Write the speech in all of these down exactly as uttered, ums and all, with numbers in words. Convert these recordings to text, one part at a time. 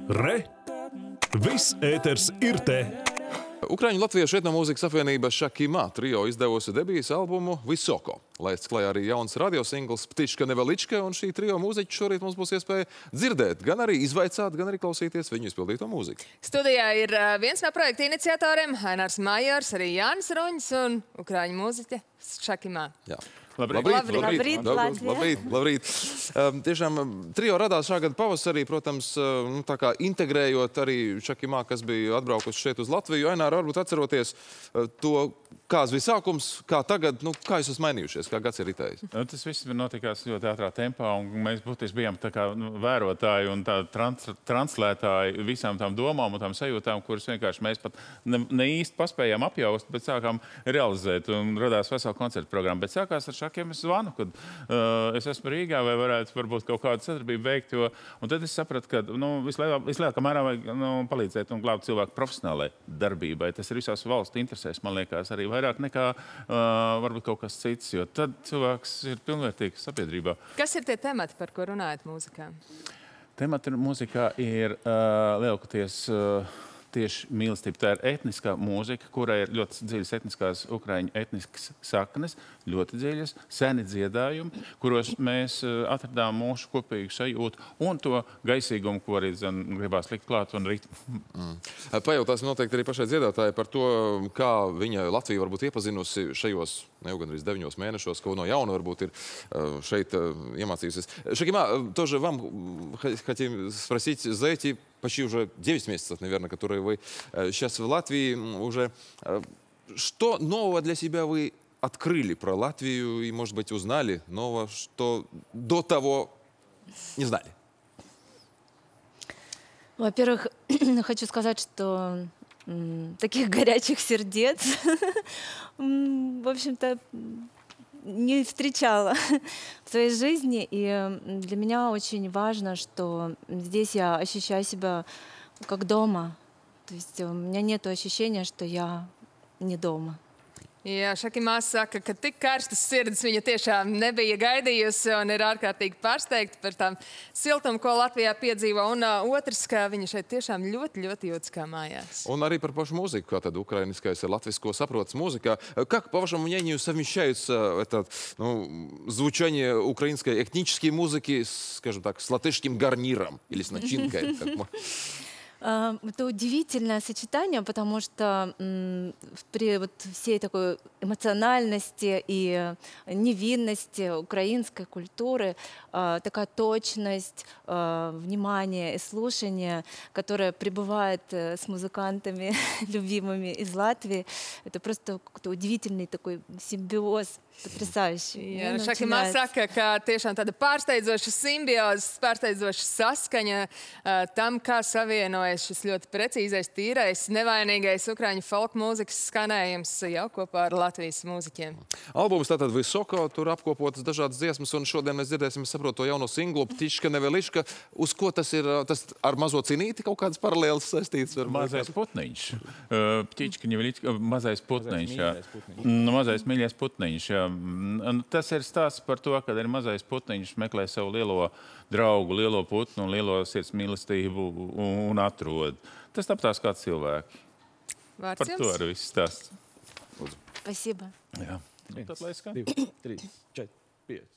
Re! Viss ēters ir te! Ukraiņu latviešu etnomūzikas apvienība Šakimā trio izdevusi debijas albumu Visoko. Laists klajā arī jauns radiosingls Ptička Nevelička, un šī trio mūziķi šorīt mums būs iespēja dzirdēt, gan arī izvaicāt, gan arī klausīties viņu izpildīto mūziku. Studijā ir viens no projekta iniciatoriem, Ainārs Majors, arī Jānis Ruņs un ukraiņu mūziķe Šakimā. Jā. Labrīt, labrīt, labrīt, labrīt, labrīt, labrīt. Um, tiešām trio radās šā gada pavasarī, protams, nu, tā kā integrējot arī Šakimā, kas bija atbraukusi šeit uz Latviju. Aināra, varbūt atceroties uh, to, kāds bija sākums, kā tagad, nu, kā jūs esat mainījušies, kā gads ir ritējis? Tas viss notikās ļoti ātrā tempā, un mēs būtiski bijām tā kā nu, vērotāji un tā trans, translētāji visām tām domām un tām sajūtām, kuras vienkārši mēs pat ne, ne īsti paspējām apjaust, bet sākām realizēt, un radās vesela koncerta programma. Bet sākās ar Šakiem es zvanu, kad uh, es esmu Rīgā, vai varētu varbūt kaut kādu sadarbību veikt, jo, un tad es sapratu, ka nu, vislielākā mērā vajag nu, palīdzēt un glābt cilvēku profesionālai darbībai. Tas ir visās valstu interesēs, man liekas, arī vairāk nekā uh, varbūt kaut kas cits, jo tad cilvēks ir pilnvērtīgs sabiedrībā. Kas ir tie temati, par ko runājat mūzikā? Temati mūzikā ir uh, lielākoties uh, tieši mīlestība. Tā ir etniskā mūzika, kurai ir ļoti dziļas etniskās ukraiņu etniskas saknes, ļoti dziļas, seni dziedājumi, kuros mēs uh, atradām mūsu kopīgu sajūtu un to gaisīgumu, ko arī zin, gribās likt klāt un ritmu. Mm. Pajautāsim noteikti arī pašai dziedātāji par to, kā viņa Latviju varbūt iepazinusi šajos ne jau gan arī deviņos mēnešos, ko no jauna varbūt ir šeit iemācījusies. Шакима, тоже вам хотим спросить, за эти почти уже девять месяцев, наверное, которые вы сейчас в Латвии уже, что нового для себя вы открыли про Латвию и, может быть, узнали нового, что до того не знали? Во-первых, хочу сказать, что таких горячих сердец, в общем-то, не встречала в своей жизни. И для меня очень важно, что здесь я ощущаю себя как дома. То есть у меня нет ощущения, что я не дома. Jā, Šakimā saka, ka tik karstas sirds viņa tiešām nebija gaidījusi un ir ārkārtīgi pārsteigta par tām siltumu, ko Latvijā piedzīvo. Un uh, otrs, ka viņa šeit tiešām ļoti, ļoti jūtas kā mājās. Un arī par pašu mūziku, kā tad украинская ar latvisko saprotas музыка. Как, по вашему мнению, совмещается это ну, звучание украинской этнической музыки, скажем так, с латышским гарниром или с начинкой? Это удивительное сочетание, потому что при вот всей такой эмоциональности и невинности украинской культуры такая точность, внимание и слушание, которое пребывает с музыкантами любимыми из Латвии, это просто какой-то удивительный такой симбиоз. Jā, Šakimā saka, ka tiešām tāda pārsteidzoša simbiozes, pārsteidzoša saskaņa uh, tam, kā savienojas šis ļoti precīzais, tīrais, nevainīgais ukraiņu folk mūzikas skanējums jau kopā ar Latvijas mūziķiem. Albums tātad Visoko, tur apkopotas dažādas dziesmas, un šodien mēs dzirdēsim, es saprotu, to jauno singlu Ptička Nevelička. Uz ko tas ir? Tas ar mazo cinīti kaut kādas paralēlas saistītas? Mazais putniņš. Uh, Ptička Nevelička, mazais putniņš, jā. Mazais mīļais putniņš, jā. Tas ir stāsts par to, kad ir mazais putniņš meklē savu lielo draugu, lielo putnu un lielo sirds mīlestību un atrod. Tas taptās kā cilvēki. Vārds par to arī viss stāsts. Спасибо. Jā. Tad lai skan. Divi, trīs, četri, pieci.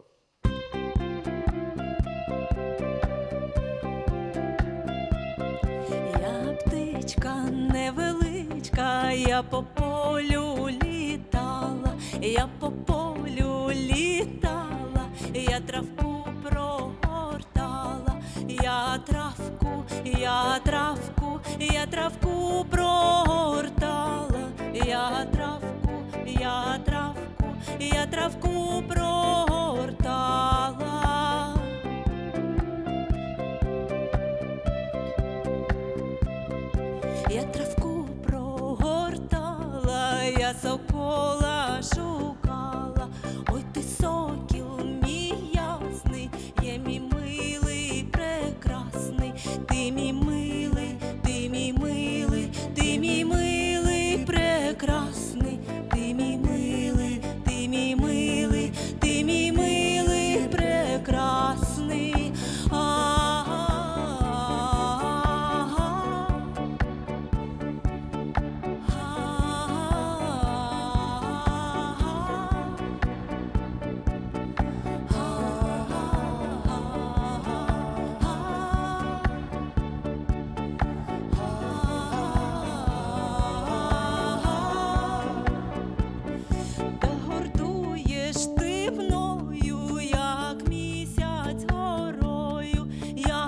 Я птичка невеличка, я по полю літала, я по полю літала, я травку прогортала, я травку, я травку, я травку прогортала, я травку, я травку, я травку прогортала. Я травку прогортала, я сокола шукала. Ой, ти сокіл мій ясний, є мій милий прекрасний. Ти мій милий, ти мій милий, ти мій милий прекрасний. Ти мій милий, ти мій милий, ти мій милий прекрасний. А-а-а.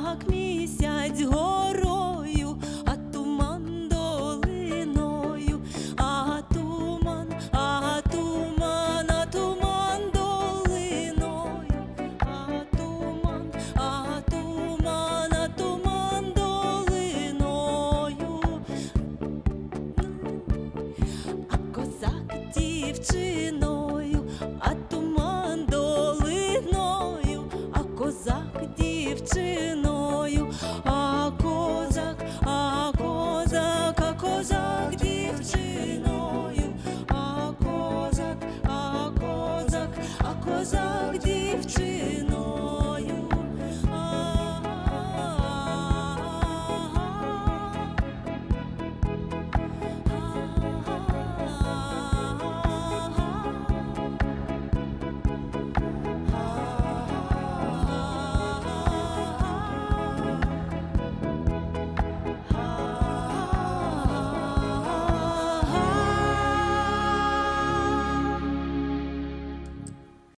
як місяць горою, а туман долиною, а туман, а туман, а туман долиною, а туман, а туман, а туман долиною. А козак дівчиною, а туман долиною, а козак дівчиною, а козак, а козак, а козак дівчиною, а козак, а козак, а козак дівчиною.